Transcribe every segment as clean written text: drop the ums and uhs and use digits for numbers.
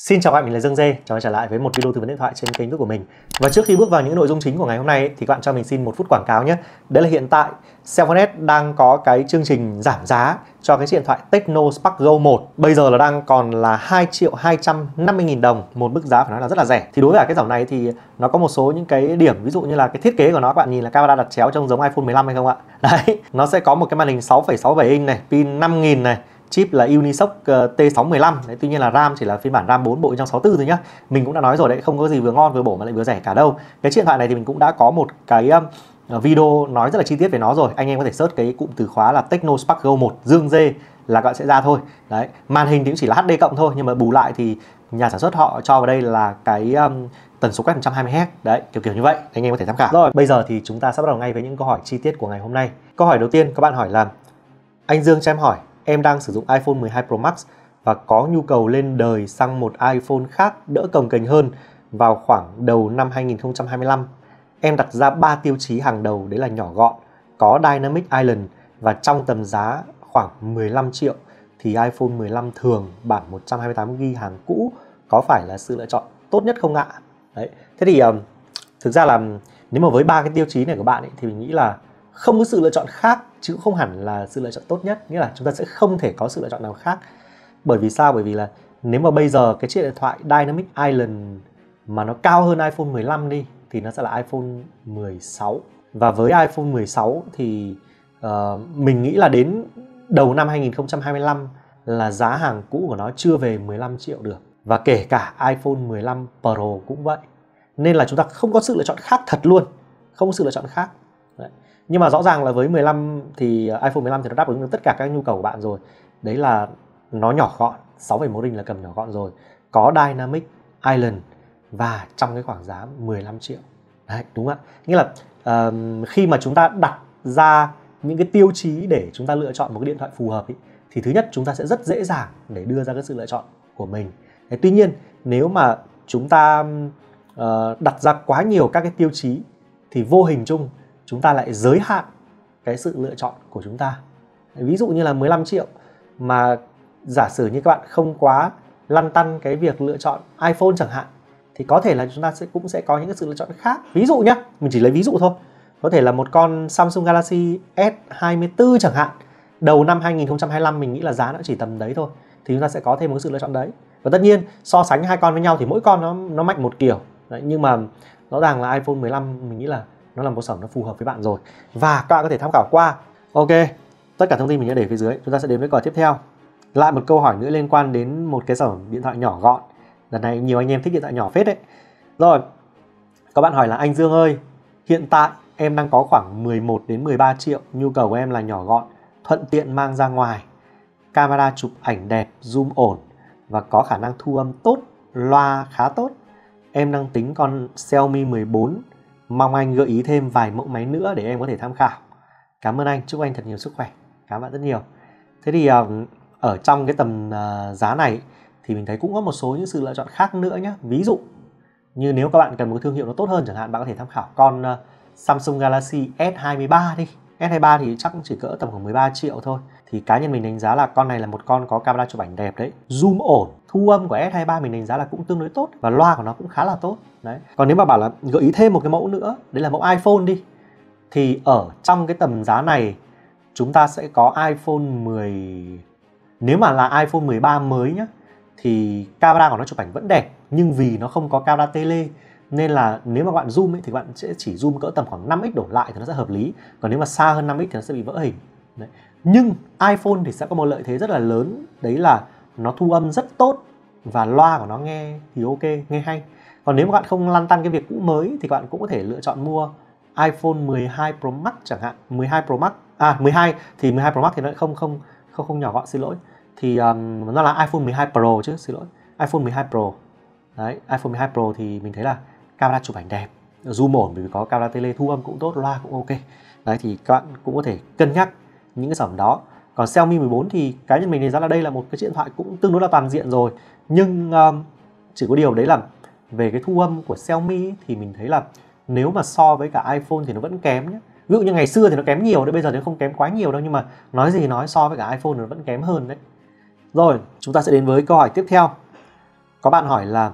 Xin chào các bạn, mình là Dương Dê. Chào trở lại với một video tư vấn điện thoại trên kênh YouTube của mình. Và trước khi bước vào những nội dung chính của ngày hôm nay thì các bạn cho mình xin một phút quảng cáo nhé. Đấy là hiện tại Cellphone S đang có cái chương trình giảm giá cho cái chiếc điện thoại Tecno Spark Go 1. Bây giờ là đang còn là 2.250.000 đồng, một mức giá phải nói là rất là rẻ. Thì đối với cái dòng này thì nó có một số những cái điểm, ví dụ như là cái thiết kế của nó, các bạn nhìn là camera đặt chéo trông giống iPhone 15 hay không ạ? Đấy, nó sẽ có một cái màn hình 6,67 inch này, pin 5000 này, chip là Unisoc T615. Đấy, tuy nhiên là RAM chỉ là phiên bản RAM 4 bộ 164 thôi nhá. Mình cũng đã nói rồi đấy, không có gì vừa ngon vừa bổ mà lại vừa rẻ cả đâu. Cái chiếc điện thoại này thì mình cũng đã có một cái video nói rất là chi tiết về nó rồi. Anh em có thể search cái cụm từ khóa là Tecno Spark Go 1 Dương Dê là các bạn sẽ ra thôi. Đấy, màn hình thì cũng chỉ là HD cộng thôi, nhưng mà bù lại thì nhà sản xuất họ cho vào đây là cái tần số quét 120Hz. Đấy, kiểu như vậy, anh em có thể tham khảo. Rồi, bây giờ thì chúng ta sẽ bắt đầu ngay với những câu hỏi chi tiết của ngày hôm nay. Câu hỏi đầu tiên các bạn hỏi là: anh Dương cho em hỏi, em đang sử dụng iPhone 12 Pro Max và có nhu cầu lên đời sang một iPhone khác đỡ cồng kềnh hơn vào khoảng đầu năm 2025. Em đặt ra 3 tiêu chí hàng đầu, đấy là nhỏ gọn, có Dynamic Island và trong tầm giá khoảng 15 triệu thì iPhone 15 thường bản 128GB hàng cũ có phải là sự lựa chọn tốt nhất không ạ? Đấy. Thế thì thực ra là nếu mà với 3 cái tiêu chí này của bạn ấy, thì mình nghĩ là không có sự lựa chọn khác, chứ không hẳn là sự lựa chọn tốt nhất. Nghĩa là chúng ta sẽ không thể có sự lựa chọn nào khác. Bởi vì sao? Bởi vì là nếu mà bây giờ cái chiếc điện thoại Dynamic Island mà nó cao hơn iPhone 15 đi thì nó sẽ là iPhone 16. Và với iPhone 16 thì mình nghĩ là đến đầu năm 2025 là giá hàng cũ của nó chưa về 15 triệu được. Và kể cả iPhone 15 Pro cũng vậy. Nên là chúng ta không có sự lựa chọn khác thật luôn. Không có sự lựa chọn khác. Đấy. Nhưng mà rõ ràng là với 15 thì iPhone 15 thì nó đáp ứng được tất cả các nhu cầu của bạn rồi. Đấy là nó nhỏ gọn, 6,1 inch là cầm nhỏ gọn rồi, có Dynamic Island và trong cái khoảng giá 15 triệu. Đấy, đúng không ạ? Nghĩa là khi mà chúng ta đặt ra những cái tiêu chí để chúng ta lựa chọn một cái điện thoại phù hợp ý, thì thứ nhất chúng ta sẽ rất dễ dàng để đưa ra cái sự lựa chọn của mình. Đấy, tuy nhiên nếu mà chúng ta đặt ra quá nhiều các cái tiêu chí thì vô hình chung chúng ta lại giới hạn cái sự lựa chọn của chúng ta. Ví dụ như là 15 triệu mà giả sử như các bạn không quá lăn tăn cái việc lựa chọn iPhone chẳng hạn, thì có thể là chúng ta cũng sẽ có những cái sự lựa chọn khác. Ví dụ nhé, mình chỉ lấy ví dụ thôi. Có thể là một con Samsung Galaxy S24 chẳng hạn. Đầu năm 2025 mình nghĩ là giá nó chỉ tầm đấy thôi. Thì chúng ta sẽ có thêm một sự lựa chọn đấy. Và tất nhiên so sánh hai con với nhau thì mỗi con nó mạnh một kiểu. Đấy, nhưng mà rõ ràng là iPhone 15 mình nghĩ là nó là một sản phẩm nó phù hợp với bạn rồi. Và các bạn có thể tham khảo qua. Ok, tất cả thông tin mình đã để phía dưới. Chúng ta sẽ đến với câu hỏi tiếp theo. Lại một câu hỏi nữa liên quan đến một cái sản phẩm điện thoại nhỏ gọn. Lần này nhiều anh em thích điện thoại nhỏ phết đấy. Rồi, các bạn hỏi là: anh Dương ơi, hiện tại em đang có khoảng 11 đến 13 triệu. Nhu cầu của em là nhỏ gọn, thuận tiện mang ra ngoài, camera chụp ảnh đẹp, zoom ổn và có khả năng thu âm tốt, loa khá tốt. Em đang tính con Xiaomi 14. Mong anh gợi ý thêm vài mẫu máy nữa để em có thể tham khảo. Cảm ơn anh, chúc anh thật nhiều sức khỏe. Cảm ơn bạn rất nhiều. Thế thì ở trong cái tầm giá này thì mình thấy cũng có một số những sự lựa chọn khác nữa nhé. Ví dụ như nếu các bạn cần một thương hiệu nó tốt hơn chẳng hạn, bạn có thể tham khảo con Samsung Galaxy S23 đi. S23 thì chắc chỉ cỡ tầm khoảng 13 triệu thôi. Thì cá nhân mình đánh giá là con này là một con có camera chụp ảnh đẹp đấy, zoom ổn, thu âm của S23 mình đánh giá là cũng tương đối tốt và loa của nó cũng khá là tốt. Đấy. Còn nếu mà bảo là gợi ý thêm một cái mẫu nữa, đấy là mẫu iPhone đi, thì ở trong cái tầm giá này chúng ta sẽ có iPhone 10. Nếu mà là iPhone 13 mới nhá, thì camera của nó chụp ảnh vẫn đẹp, nhưng vì nó không có camera tele nên là nếu mà bạn zoom ấy, thì bạn sẽ chỉ zoom cỡ tầm khoảng 5x đổ lại thì nó sẽ hợp lý. Còn nếu mà xa hơn 5x thì nó sẽ bị vỡ hình. Đấy. Nhưng iPhone thì sẽ có một lợi thế rất là lớn, đấy là nó thu âm rất tốt và loa của nó nghe thì ok, nghe hay. Còn nếu mà bạn không lăn tăn cái việc cũ mới thì bạn cũng có thể lựa chọn mua iPhone 12 Pro Max chẳng hạn. 12 Pro Max, 12 thì 12 Pro Max thì nó không nhỏ gọn, xin lỗi. Thì nó là iPhone 12 Pro chứ, xin lỗi. iPhone 12 Pro. Đấy, iPhone 12 Pro thì mình thấy là camera chụp ảnh đẹp, zoom ổn bởi vì có camera tele, thu âm cũng tốt, loa cũng ok. Đấy thì các bạn cũng có thể cân nhắc những cái sản phẩm đó. Còn Xiaomi 14 thì cá nhân mình đánh giá là đây là một cái điện thoại cũng tương đối là toàn diện rồi. Nhưng chỉ có điều đấy là về cái thu âm của Xiaomi thì mình thấy là nếu mà so với cả iPhone thì nó vẫn kém nhé. Ví dụ như ngày xưa thì nó kém nhiều đấy, bây giờ thì nó không kém quá nhiều đâu, nhưng mà nói gì nói so với cả iPhone nó vẫn kém hơn đấy. Rồi, chúng ta sẽ đến với câu hỏi tiếp theo. Có bạn hỏi là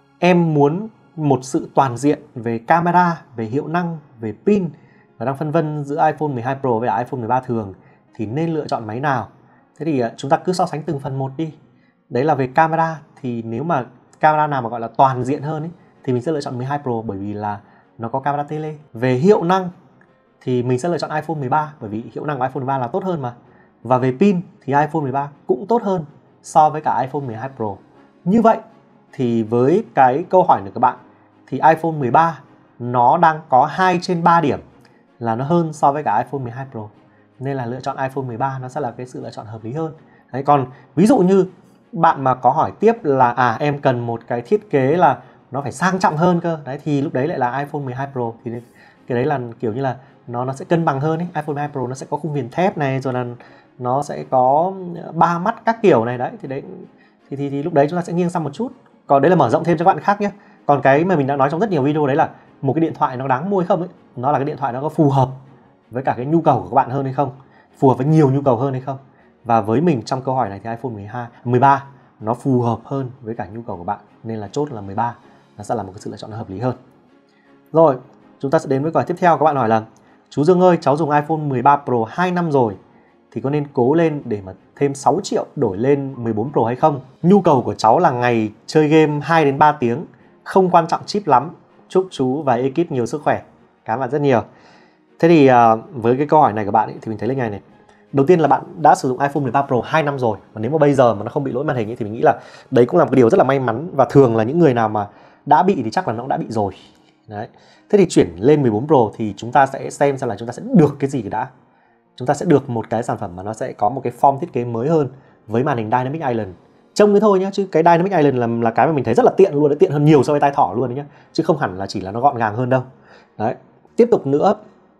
em muốn một sự toàn diện về camera, về hiệu năng, về pin và đang phân vân giữa iPhone 12 Pro với iPhone 13 thường thì nên lựa chọn máy nào. Thế thì chúng ta cứ so sánh từng phần một đi. Đấy là về camera, thì nếu mà camera nào mà gọi là toàn diện hơn ấy, thì mình sẽ lựa chọn 12 Pro bởi vì là nó có camera tele. Về hiệu năng thì mình sẽ lựa chọn iPhone 13 bởi vì hiệu năng của iPhone 13 là tốt hơn mà. Và về pin thì iPhone 13 cũng tốt hơn so với cả iPhone 12 Pro. Như vậy thì với cái câu hỏi của các bạn thì iPhone 13 nó đang có 2 trên 3 điểm là nó hơn so với cả iPhone 12 Pro. Nên là lựa chọn iPhone 13 nó sẽ là cái sự lựa chọn hợp lý hơn. Đấy, còn ví dụ như bạn mà có hỏi tiếp là em cần một cái thiết kế là nó phải sang trọng hơn cơ. Đấy, thì lúc đấy lại là iPhone 12 Pro. Thì cái đấy là kiểu như là nó sẽ cân bằng hơn ấy. iPhone 12 Pro nó sẽ có khung viền thép này, rồi là nó sẽ có 3 mắt các kiểu này. Đấy, thì đấy thì lúc đấy chúng ta sẽ nghiêng sang một chút. Còn đấy là mở rộng thêm cho các bạn khác nhé. Còn cái mà mình đã nói trong rất nhiều video đấy là một cái điện thoại nó đáng mua hay không ấy, nó là cái điện thoại nó có phù hợp với cả cái nhu cầu của các bạn hơn hay không, phù hợp với nhiều nhu cầu hơn hay không. Và với mình trong câu hỏi này thì iPhone 13 nó phù hợp hơn với cả nhu cầu của bạn, nên là chốt là 13 nó sẽ là một cái sự lựa chọn hợp lý hơn. Rồi, chúng ta sẽ đến với câu hỏi tiếp theo. Các bạn hỏi là chú Dương ơi, cháu dùng iPhone 13 Pro 2 năm rồi thì có nên cố lên để mà thêm 6 triệu đổi lên 14 Pro hay không? Nhu cầu của cháu là ngày chơi game 2 đến 3 tiếng, không quan trọng chip lắm. Chúc chú và ekip nhiều sức khỏe. Cảm ơn bạn rất nhiều. Thế thì với cái câu hỏi này của bạn ấy, thì mình thấy là ngày này. Đầu tiên là bạn đã sử dụng iPhone 13 Pro 2 năm rồi, và nếu mà bây giờ mà nó không bị lỗi màn hình ấy, thì mình nghĩ là đấy cũng là một cái điều rất là may mắn. Và thường là những người nào mà đã bị thì chắc là nó cũng đã bị rồi. Đấy. Thế thì chuyển lên 14 Pro thì chúng ta sẽ xem là chúng ta sẽ được cái gì đã. Chúng ta sẽ được một cái sản phẩm mà nó sẽ có một cái form thiết kế mới hơn với màn hình Dynamic Island. Trông cái thôi nhá, chứ cái Dynamic Island là cái mà mình thấy rất là tiện luôn, tiện hơn nhiều so với tai thỏ luôn đấy nhá, chứ không hẳn là chỉ là nó gọn gàng hơn đâu. Đấy. Tiếp tục nữa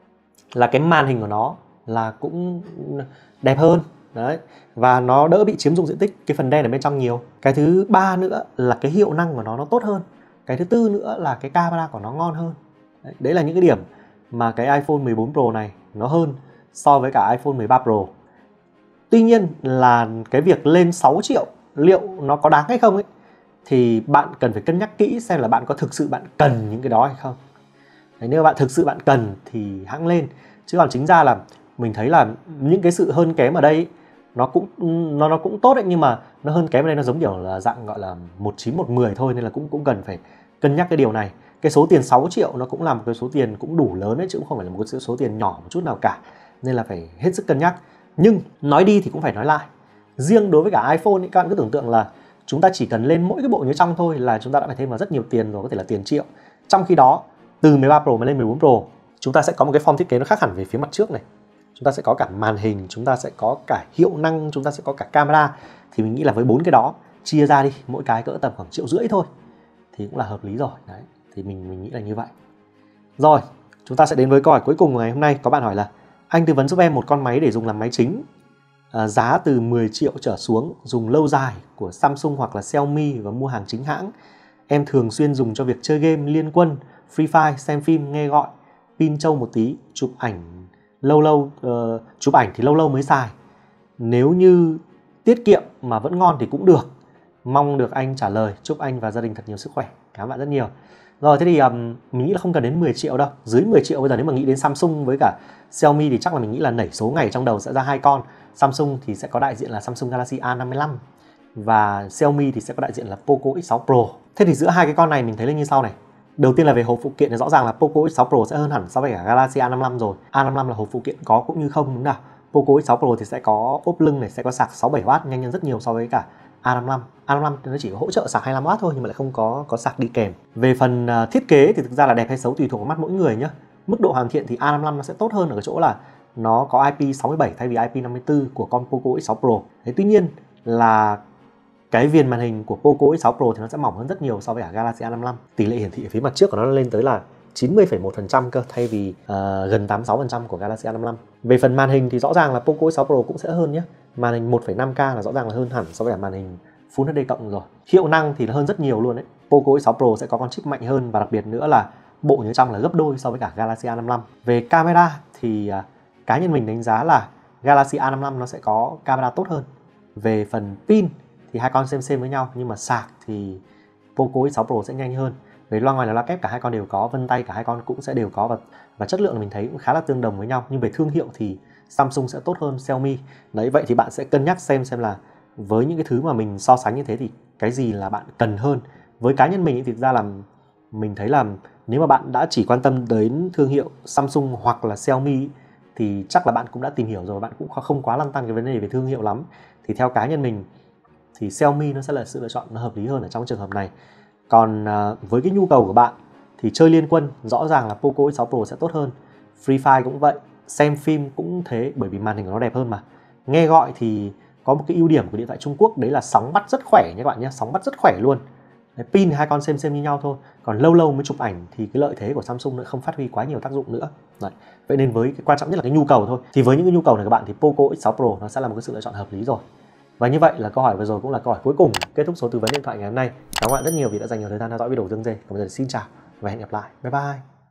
là cái màn hình của nó là cũng đẹp hơn. Đấy. Và nó đỡ bị chiếm dụng diện tích cái phần đen ở bên trong nhiều. Cái thứ ba nữa là cái hiệu năng của nó tốt hơn. Cái thứ tư nữa là cái camera của nó ngon hơn. Đấy là những cái điểm mà cái iPhone 14 Pro này nó hơn so với cả iPhone 13 Pro. Tuy nhiên là cái việc lên 6 triệu liệu nó có đáng hay không ấy, thì bạn cần phải cân nhắc kỹ xem là bạn có thực sự bạn cần những cái đó hay không. Đấy, nếu bạn thực sự bạn cần thì hãng lên. Chứ còn chính ra là mình thấy là những cái sự hơn kém ở đây nó cũng tốt đấy, nhưng mà nó hơn kém ở đây nó giống kiểu là dạng gọi là 19 110 thôi, nên là cũng cần phải cân nhắc cái điều này. Cái số tiền 6 triệu nó cũng là một cái số tiền cũng đủ lớn đấy, chứ cũng không phải là một cái số tiền nhỏ một chút nào cả, nên là phải hết sức cân nhắc. Nhưng nói đi thì cũng phải nói lại, riêng đối với cả iPhone ấy, các bạn cứ tưởng tượng là chúng ta chỉ cần lên mỗi cái bộ nhớ trong thôi là chúng ta đã phải thêm vào rất nhiều tiền rồi, có thể là tiền triệu. Trong khi đó từ 13 Pro mà lên 14 Pro, chúng ta sẽ có một cái form thiết kế nó khác hẳn về phía mặt trước này. Chúng ta sẽ có cả màn hình, chúng ta sẽ có cả hiệu năng, chúng ta sẽ có cả camera. Thì mình nghĩ là với 4 cái đó chia ra đi, mỗi cái cỡ tầm khoảng 1,5 triệu thôi thì cũng là hợp lý rồi. Đấy, thì mình nghĩ là như vậy. Rồi, chúng ta sẽ đến với câu hỏi cuối cùng của ngày hôm nay. Có bạn hỏi là anh tư vấn giúp em một con máy để dùng làm máy chính, giá từ 10 triệu trở xuống, dùng lâu dài của Samsung hoặc là Xiaomi và mua hàng chính hãng. Em thường xuyên dùng cho việc chơi game, liên quân, Free Fire, xem phim, nghe gọi, pin trâu một tí, chụp ảnh chụp ảnh thì lâu lâu mới xài. Nếu như tiết kiệm mà vẫn ngon thì cũng được. Mong được anh trả lời. Chúc anh và gia đình thật nhiều sức khỏe. Cảm ơn bạn rất nhiều. Rồi, thế thì mình nghĩ là không cần đến 10 triệu đâu. Dưới 10 triệu bây giờ nếu mà nghĩ đến Samsung với cả Xiaomi thì chắc là mình nghĩ là nảy số ngày trong đầu sẽ ra 2 con. Samsung thì sẽ có đại diện là Samsung Galaxy A55 và Xiaomi thì sẽ có đại diện là Poco X6 Pro. Thế thì giữa hai cái con này mình thấy là như sau này. Đầu tiên là về hộp phụ kiện thì rõ ràng là Poco X6 Pro sẽ hơn hẳn so với cả Galaxy A55 rồi. A55 là hộp phụ kiện có cũng như không, đúng nào. Poco X6 Pro thì sẽ có ốp lưng này, sẽ có sạc 67W, nhanh hơn rất nhiều so với cả A55. A55 nó chỉ có hỗ trợ sạc 25W thôi nhưng mà lại không có sạc đi kèm. Về phần thiết kế thì thực ra là đẹp hay xấu tùy thuộc vào mắt mỗi người nhé. Mức độ hoàn thiện thì A55 nó sẽ tốt hơn ở cái chỗ là nó có IP67 thay vì IP54 của con Poco X6 Pro. Thế tuy nhiên là cái viền màn hình của Poco X6 Pro thì nó sẽ mỏng hơn rất nhiều so với cả Galaxy A55. Tỷ lệ hiển thị ở phía mặt trước của nó lên tới là 90,1% cơ, thay vì gần 86% của Galaxy A55. Về phần màn hình thì rõ ràng là Poco X6 Pro cũng sẽ hơn nhé. Màn hình 1,5K là rõ ràng là hơn hẳn so với cả màn hình Full HD cộng rồi. Hiệu năng thì nó hơn rất nhiều luôn đấy. Poco X6 Pro sẽ có con chip mạnh hơn và đặc biệt nữa là bộ nhớ trong là gấp đôi so với cả Galaxy A55. Về camera thì cá nhân mình đánh giá là Galaxy A55 nó sẽ có camera tốt hơn. Về phần pin thì hai con xem với nhau, nhưng mà sạc thì Poco X6 Pro sẽ nhanh hơn. Về loa ngoài là loa kép cả hai con đều có, vân tay cả hai con cũng sẽ đều có, và chất lượng mình thấy cũng khá là tương đồng với nhau. Nhưng về thương hiệu thì Samsung sẽ tốt hơn Xiaomi. Đấy, vậy thì bạn sẽ cân nhắc xem là với những cái thứ mà mình so sánh như thế thì cái gì là bạn cần hơn. Với cá nhân mình thì thực ra là mình thấy là nếu mà bạn đã chỉ quan tâm đến thương hiệu Samsung hoặc là Xiaomi thì chắc là bạn cũng đã tìm hiểu rồi, bạn cũng không quá lăn tăn cái vấn đề về thương hiệu lắm. Thì theo cá nhân mình thì Xiaomi nó sẽ là sự lựa chọn nó hợp lý hơn ở trong trường hợp này. Còn với cái nhu cầu của bạn thì chơi liên quân rõ ràng là Poco X6 Pro sẽ tốt hơn. Free Fire cũng vậy, xem phim cũng thế, bởi vì màn hình của nó đẹp hơn mà. Nghe gọi thì có một cái ưu điểm của điện thoại Trung Quốc, đấy là sóng bắt rất khỏe nha các bạn nhé, sóng bắt rất khỏe luôn. Pin hai con xem như nhau thôi, còn lâu lâu mới chụp ảnh thì cái lợi thế của Samsung nó không phát huy quá nhiều tác dụng nữa. Đấy. Vậy nên với cái quan trọng nhất là cái nhu cầu thôi. Thì với những cái nhu cầu này các bạn thì Poco X6 Pro nó sẽ là một cái sự lựa chọn hợp lý rồi. Và như vậy là câu hỏi vừa rồi cũng là câu hỏi cuối cùng kết thúc số tư vấn điện thoại ngày hôm nay. Cảm ơn các bạn rất nhiều vì đã dành nhiều thời gian theo dõi video của Dương Dê. Còn bây giờ xin chào và hẹn gặp lại. Bye bye.